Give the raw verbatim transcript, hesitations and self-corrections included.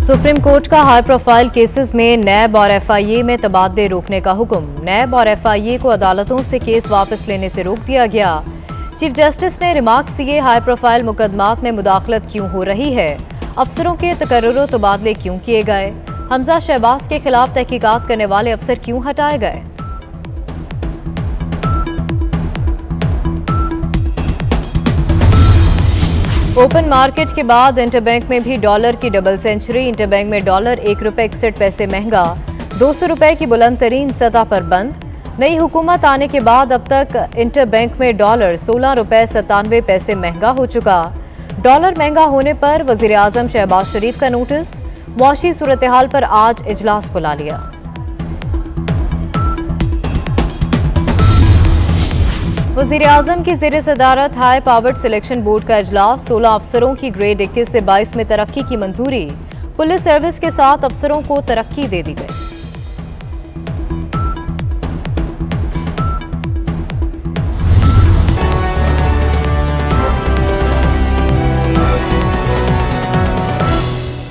Supreme court का high profile cases में NAB और एफआईए में तबादले रोकने का हुक्म। नैब और एफआईए को अदालतों से केस वापस लेने से रोक दिया गया। चीफ जस्टिस ने रिमार्क्स दिए, हाई प्रोफाइल मुकदमात में मुदाखलत क्यों हो रही है, अफसरों के तकर्रुर तबादले क्यों किए गए, हमजा शहबाज के खिलाफ तहकीकात करने वाले अफसर क्यों हटाए गए। ओपन मार्केट के बाद इंटरबैंक में भी डॉलर की डबल सेंचुरी। इंटरबैंक में डॉलर एक रुपए इकसठ पैसे महंगा, दो सौ रुपए की बुलंद तरीन सतह पर बंद। नई हुकूमत आने के बाद अब तक इंटरबैंक में डॉलर सोलह रुपए सत्तानवे पैसे महंगा हो चुका। डॉलर महंगा होने पर वजीर आजम शहबाज शरीफ का नोटिस, मुआशी सूरत हाल पर आज इजलास बुला लिया। वजीर आजम की ज़ेर सदारत हाई पावर्ड सिलेक्शन बोर्ड का इजलास। सोलह अफसरों की ग्रेड इक्कीस से बाईस में तरक्की की मंजूरी। पुलिस सर्विस के साथ अफसरों को तरक्की दे दी गई।